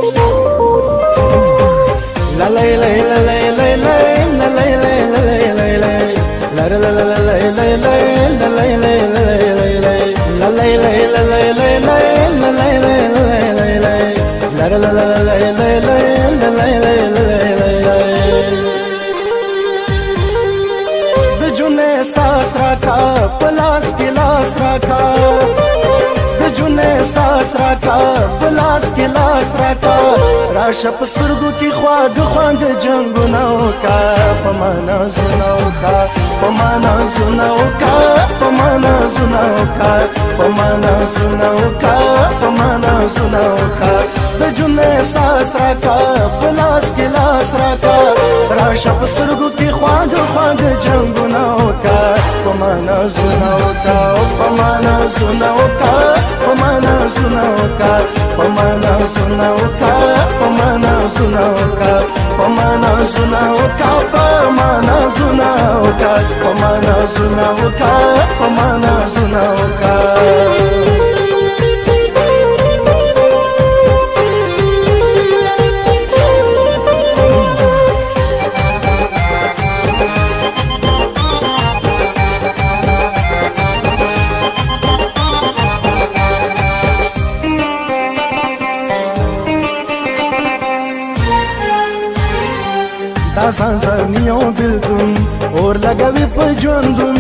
راشه په سترګو کې خواږه خواږه جنګونه وکړه په ما نازونه وکړه په ما نازونه وکړه په ما نازونه وکړه په ما نازونه وکړه په ما نازونه وکړه د ژوند احساس راکړه په لاس کې لاس راکړه راشه په سترګو کې خواږه خواږه جنګونه وکړه په ما نازونه وکړه په ما نازونه وکړه په ما نازونه وکړه په ما نازونه وکړه په ما نازونه وکړه په ما نازونه وکړه په ما نازونه وکړه په ما نازونه وکړه په ما نازونه وکړه سانسانیو بلدون اور لګوي په ژوندون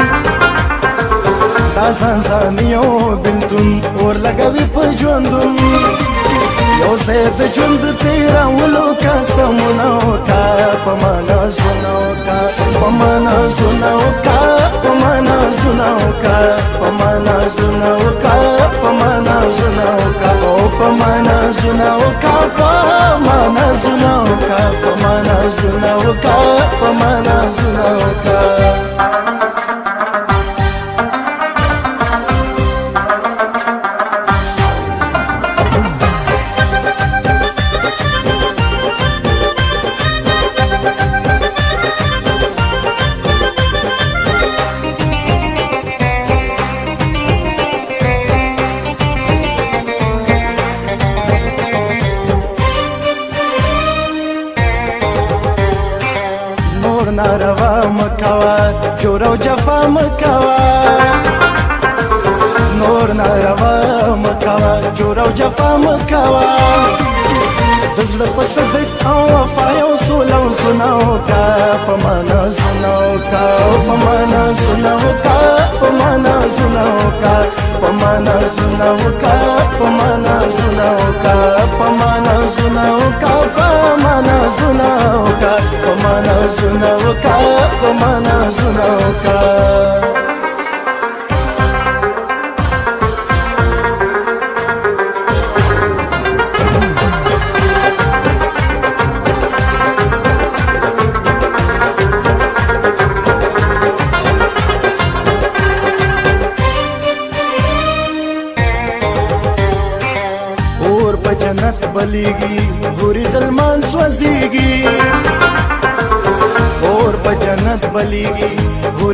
دا سانسانیو بلدون اور لګوي په ژوندون یو څه د ژوند تیرولو قسمونه وکړه په ما نازونه وکړه په ما نازونه وکړه په ما نازونه وکړه په ما نازونه وکړه په ما نازونه وکړه په ما نازونه وکړه په ما نازونه وکړه په ما نازونه وکړه په ما نازونه وکړه ناروا مکوا جور او جفا مکوا نور ناروا مکوا جور او جفا مکوا زړه په صدق او وفا یو سوله او سناو کا په معنا سناو کا په معنا سناو کا په معنا سناو کا په معنا سناو کا په معنا سناو کا په معنا سناو کا په معنا سناو کا په معنا سناو کا په معنا سناو کا جنت بلیگی گوری غلمان سوزیگی اور په جنت بلیگی